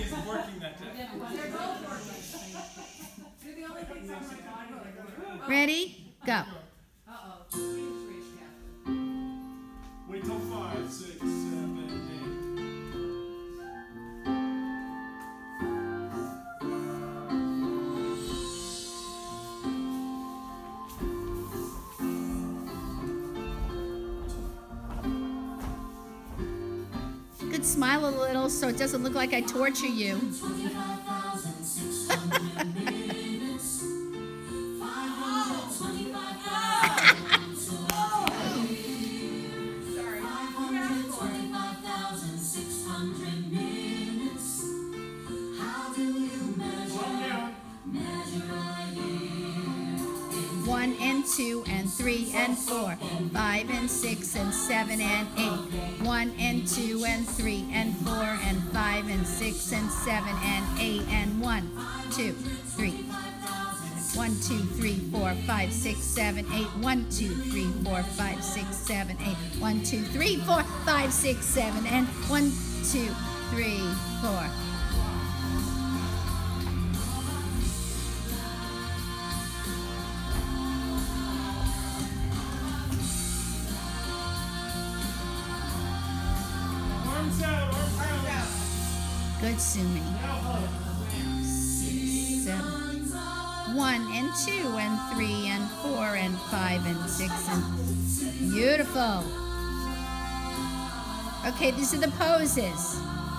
he's working that day. They're both working. You're the only things on my body. Ready? Go. Uh-oh. Please reach, Catherine. Wait till 5, 6, 7, 8. Good, smile a little so it doesn't look like I torture you. One and two and three and four, 5 and 6 and 7 and 8. 1 and 2 and 3 and 4 and 5 and 6 and 7 and 8 and 1, 2, 3. 1, 2, 3, 4, 5, 6, 7, 8. 1, 2, 3, 4, 5, 6, 7, 8. 1, 2, 3, 4, 5, 6, 7, and 1, 2, 3, 4. Arms out, arms out. Good, Sumi. 7. 1 and 2 and 3 and 4 and 5 and 6 and beautiful. Okay, these are the poses.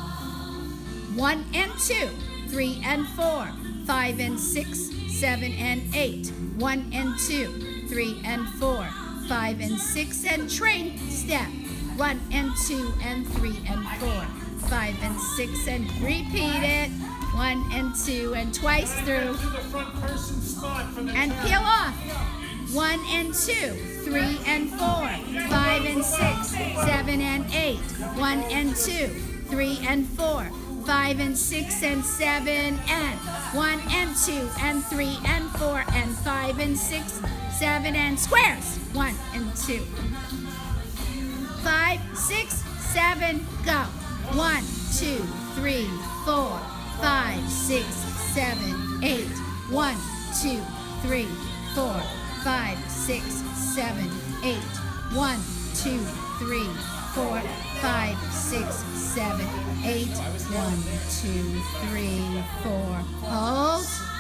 1 and 2, 3 and 4, 5 and 6, 7 and 8. 1 and 2, 3 and 4, 5 and 6 and train step. 1 and 2 and 3 and 4, 5 and 6 and repeat it. 1 and 2 and twice through. And peel off. 1 and 2, 3 and 4, 5 and 6, 7 and 8. 1 and 2, 3 and 4, 5 and 6 and 7 and 1 and 2 and 3 and 4 and 5 and 6, 7 and squares. 1 and 2. 5, 6, 7, go. 1, 2, 3, 4, 5, 6, 7, 8. 1, 2, 3, 4, 5, 6, 7, 8. 1, 2, 3, 4, 5, 6, 7, 8. 1, 2, 3, 4. Hold.